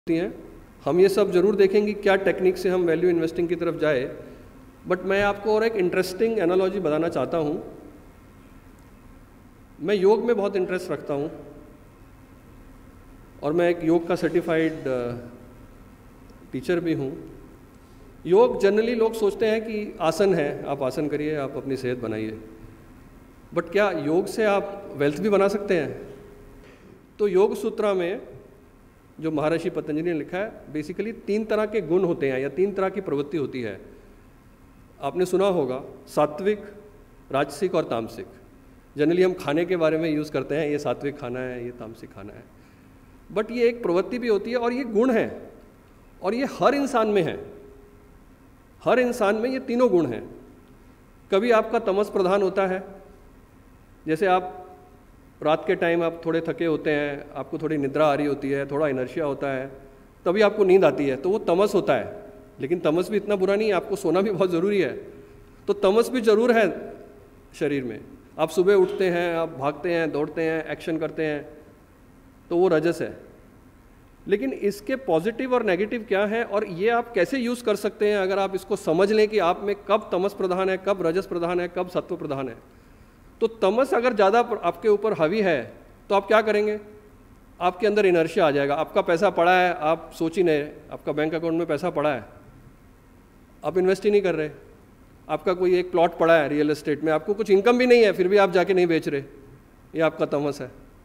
हैं। हम ये सब ज़रूर देखेंगे क्या टेक्निक से हम वैल्यू इन्वेस्टिंग की तरफ जाए, बट मैं आपको और एक इंटरेस्टिंग एनालॉजी बताना चाहता हूँ। मैं योग में बहुत इंटरेस्ट रखता हूँ और मैं एक योग का सर्टिफाइड टीचर भी हूँ। योग जनरली लोग सोचते हैं कि आसन है, आप आसन करिए, आप अपनी सेहत बनाइए, बट क्या योग से आप वेल्थ भी बना सकते हैं? तो योग सूत्रा में जो महर्षि पतंजलि ने लिखा है, बेसिकली 3 तरह के गुण होते हैं या 3 तरह की प्रवृत्ति होती है। आपने सुना होगा सात्विक, राजसिक और तामसिक। जनरली हम खाने के बारे में यूज़ करते हैं, ये सात्विक खाना है, ये तामसिक खाना है, बट ये एक प्रवृत्ति भी होती है और ये गुण है और ये हर इंसान में है। हर इंसान में ये तीनों गुण हैं। कभी आपका तमस प्रधान होता है, जैसे आप रात के टाइम आप थोड़े थके होते हैं, आपको थोड़ी निद्रा आ रही होती है, थोड़ा इनर्शिया होता है, तभी आपको नींद आती है, तो वो तमस होता है। लेकिन तमस भी इतना बुरा नहीं है, आपको सोना भी बहुत ज़रूरी है, तो तमस भी ज़रूर है शरीर में। आप सुबह उठते हैं, आप भागते हैं, दौड़ते हैं, एक्शन करते हैं, तो वो रजस है। लेकिन इसके पॉजिटिव और नेगेटिव क्या है और ये आप कैसे यूज़ कर सकते हैं, अगर आप इसको समझ लें कि आप में कब तमस प्रधान है, कब रजस प्रधान है, कब सत्व प्रधान है। तो तमस अगर ज़्यादा आपके ऊपर हावी है तो आप क्या करेंगे? आपके अंदर इनर्शिया आ जाएगा। आपका पैसा पड़ा है, आप सोच ही नहीं, आपका बैंक अकाउंट में पैसा पड़ा है, आप इन्वेस्ट ही नहीं कर रहे। आपका कोई एक प्लॉट पड़ा है रियल एस्टेट में, आपको कुछ इनकम भी नहीं है, फिर भी आप जाके नहीं बेच रहे, ये आपका तमस है।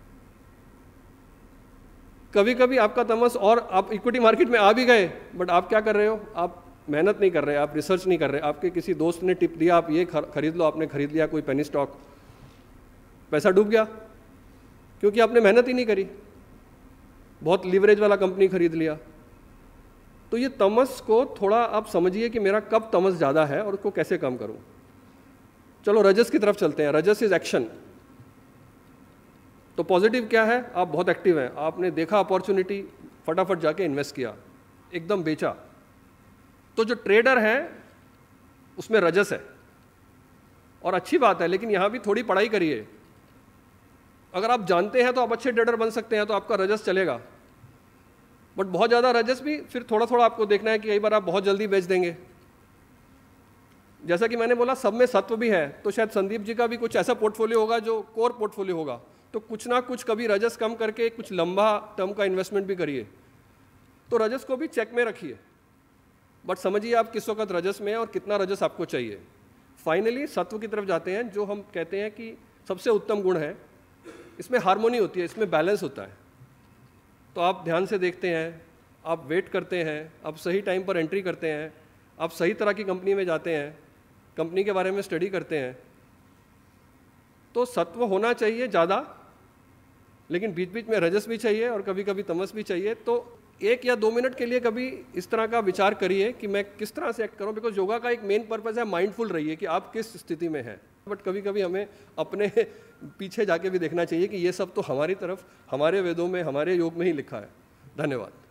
कभी कभी आपका तमस, और आप इक्विटी मार्केट में आ भी गए, बट आप क्या कर रहे हो? आप मेहनत नहीं कर रहे, आप रिसर्च नहीं कर रहे। आपके किसी दोस्त ने टिप दिया, आप ये खरीद लो, आपने खरीद लिया कोई पेनी स्टॉक, पैसा डूब गया क्योंकि आपने मेहनत ही नहीं करी, बहुत लीवरेज वाला कंपनी खरीद लिया। तो ये तमस को थोड़ा आप समझिए कि मेरा कब तमस ज़्यादा है और उसको कैसे कम करूं। चलो रजस की तरफ चलते हैं। रजस इज एक्शन। तो पॉजिटिव क्या है? आप बहुत एक्टिव हैं, आपने देखा अपॉर्चुनिटी, फटाफट जाके इन्वेस्ट किया, एकदम बेचा। तो जो ट्रेडर है उसमें रजस है और अच्छी बात है, लेकिन यहां भी थोड़ी पढ़ाई करिए। अगर आप जानते हैं तो आप अच्छे ट्रेडर बन सकते हैं, तो आपका रजस चलेगा। बट बहुत ज़्यादा रजस भी फिर थोड़ा थोड़ा आपको देखना है कि कई बार आप बहुत जल्दी बेच देंगे। जैसा कि मैंने बोला, सब में सत्व भी है, तो शायद संदीप जी का भी कुछ ऐसा पोर्टफोलियो होगा जो कोर पोर्टफोलियो होगा। तो कुछ ना कुछ कभी रजस कम करके कुछ लंबा टर्म का इन्वेस्टमेंट भी करिए। तो रजस को भी चेक में रखिए, बट समझिए आप किस वक्त रजस में है और कितना रजस आपको चाहिए। फाइनली सत्व की तरफ जाते हैं, जो हम कहते हैं कि सबसे उत्तम गुण है। इसमें हार्मोनी होती है, इसमें बैलेंस होता है। तो आप ध्यान से देखते हैं, आप वेट करते हैं, आप सही टाइम पर एंट्री करते हैं, आप सही तरह की कंपनी में जाते हैं, कंपनी के बारे में स्टडी करते हैं। तो सत्व होना चाहिए ज़्यादा, लेकिन बीच बीच में रजस भी चाहिए और कभी कभी तमस भी चाहिए। तो 1 या 2 मिनट के लिए कभी इस तरह का विचार करिए कि मैं किस तरह से एक्ट करूं, बिकॉज योगा का एक मेन पर्पस है माइंडफुल रहिए कि आप किस स्थिति में हैं। बट कभी कभी हमें अपने पीछे जाके भी देखना चाहिए कि ये सब तो हमारी तरफ, हमारे वेदों में, हमारे योग में ही लिखा है। धन्यवाद।